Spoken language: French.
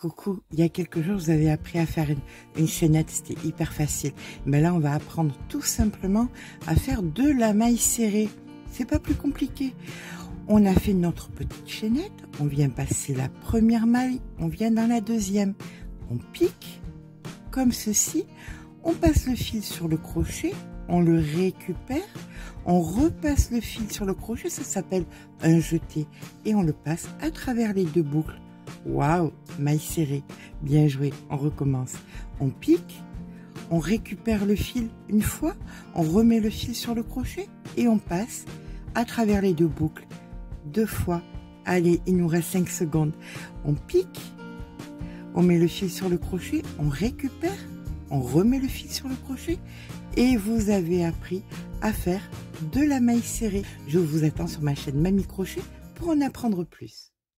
Coucou, il y a quelques jours, vous avez appris à faire une chaînette, c'était hyper facile. Mais là, on va apprendre tout simplement à faire de la maille serrée. C'est pas plus compliqué. On a fait notre petite chaînette, on vient passer la première maille, on vient dans la deuxième. On pique, comme ceci, on passe le fil sur le crochet, on le récupère, on repasse le fil sur le crochet, ça s'appelle un jeté. Et on le passe à travers les deux boucles. Waouh, maille serrée, bien joué, on recommence. On pique, on récupère le fil une fois, on remet le fil sur le crochet et on passe à travers les deux boucles. Deux fois, allez, il nous reste 5 secondes. On pique, on met le fil sur le crochet, on récupère, on remet le fil sur le crochet et vous avez appris à faire de la maille serrée. Je vous attends sur ma chaîne Mamie Crochet pour en apprendre plus.